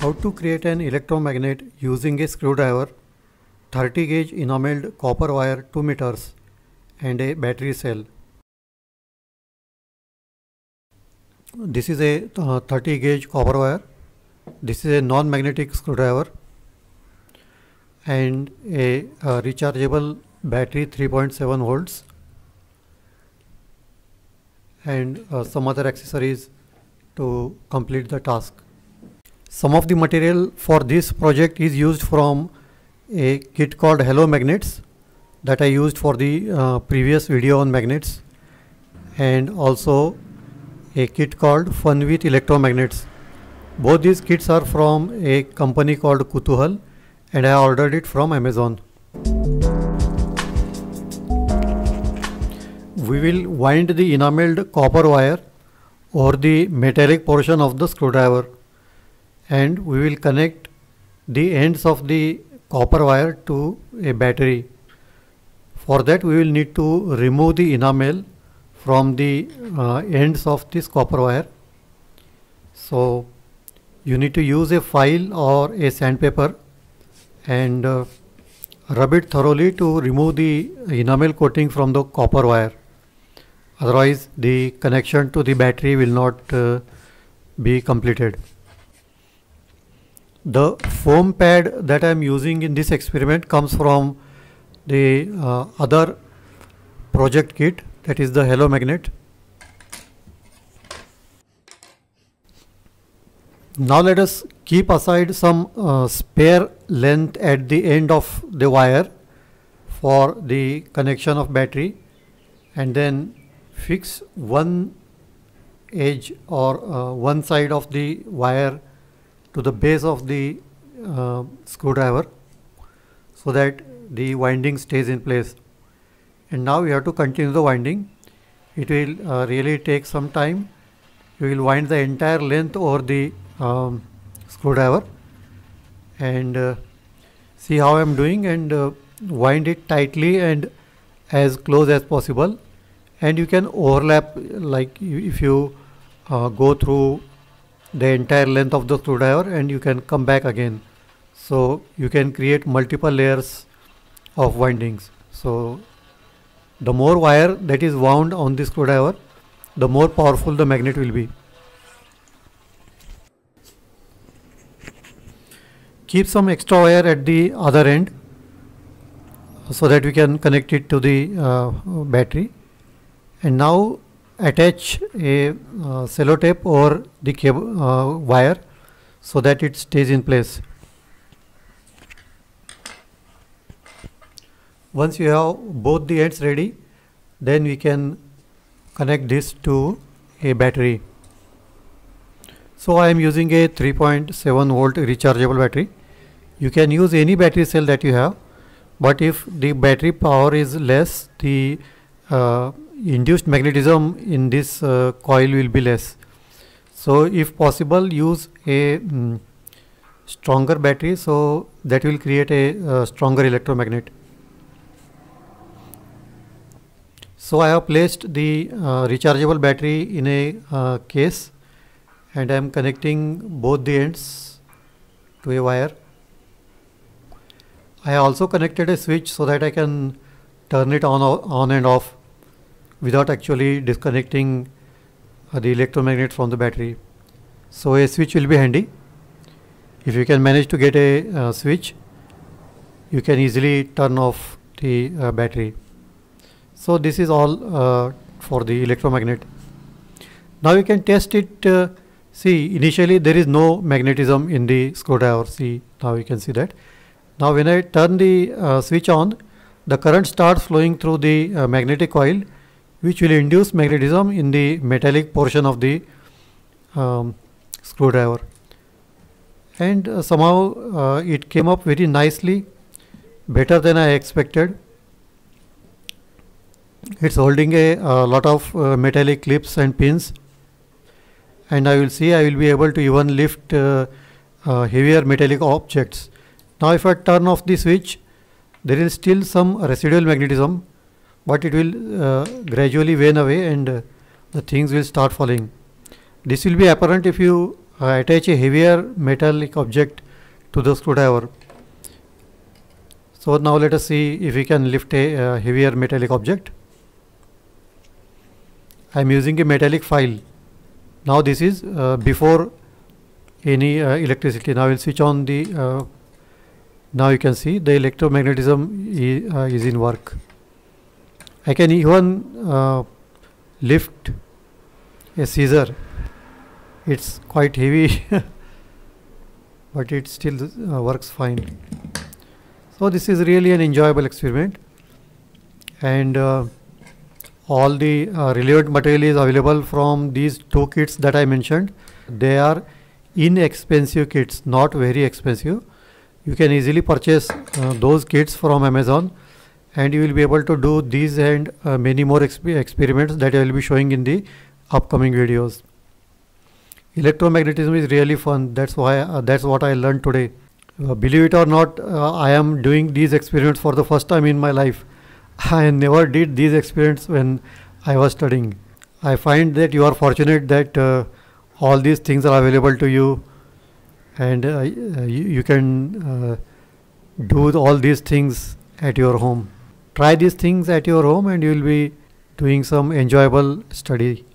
How to create an electromagnet using a screwdriver, 30 gauge enameled copper wire 2 meters and a battery cell. This is a 30 gauge copper wire. This is a non-magnetic screwdriver and a rechargeable battery 3.7 volts and some other accessories to complete the task. Some of the material for this project is used from a kit called Hello Magnets that I used for the previous video on magnets, and also a kit called Fun with Electromagnets. Both these kits are from a company called Kutuhal and I ordered it from Amazon. We will wind the enameled copper wire over the metallic portion of the screwdriver, and we will connect the ends of the copper wire to a battery. For that we will need to remove the enamel from the ends of this copper wire. So you need to use a file or a sandpaper and rub it thoroughly to remove the enamel coating from the copper wire. Otherwise the connection to the battery will not be completed. The foam pad that I am using in this experiment comes from the other project kit, that is the Hello Magnet. Now let us keep aside some spare length at the end of the wire for the connection of battery, and then fix one edge or one side of the wire to the base of the screwdriver so that the winding stays in place. And now we have to continue the winding. It will really take some time. We will wind the entire length over the screwdriver and see how I am doing, and wind it tightly and as close as possible. And you can overlap, like if you go through the entire length of the screwdriver and you can come back again, so you can create multiple layers of windings. So the more wire that is wound on the screwdriver, the more powerful the magnet will be. Keep some extra wire at the other end so that we can connect it to the battery, and now attach a sellotape over the cable wire so that it stays in place. Once you have both the ends ready, then we can connect this to a battery. So I am using a 3.7 volt rechargeable battery. You can use any battery cell that you have, but if the battery power is less, the induced magnetism in this coil will be less. So if possible, use a stronger battery, so that will create a stronger electromagnet. So I have placed the rechargeable battery in a case, and I am connecting both the ends to a wire. I also connected a switch so that I can turn it on and off without actually disconnecting the electromagnet from the battery. So a switch will be handy. If you can manage to get a switch, you can easily turn off the battery. So this is all for the electromagnet. Now you can test it. See, initially there is no magnetism in the screwdriver. See, now you can see that. Now when I turn the switch on, the current starts flowing through the magnetic coil, which will induce magnetism in the metallic portion of the screwdriver. And somehow it came up very nicely, better than I expected. It's holding a lot of metallic clips and pins, and I will be able to even lift heavier metallic objects. Now if I turn off the switch, there is still some residual magnetism, but it will gradually wane away and the things will start falling. This will be apparent if you attach a heavier metallic object to the screwdriver. So now let us see if we can lift a heavier metallic object. I am using a metallic file. Now this is before any electricity. Now I will switch on the now you can see the electromagnetism is in work. I can even lift a scissor. It's quite heavy but it still works fine. So this is really an enjoyable experiment, and all the relevant material is available from these two kits that I mentioned. They are inexpensive kits, not very expensive. You can easily purchase those kits from Amazon, and you will be able to do these and many more experiments that I will be showing in the upcoming videos. Electromagnetism is really fun. That's why that's what I learned today. Believe it or not, I am doing these experiments for the first time in my life. I never did these experiments when I was studying. I find that you are fortunate that all these things are available to you, and you can do all these things at your home. Try these things at your home and you will be doing some enjoyable study.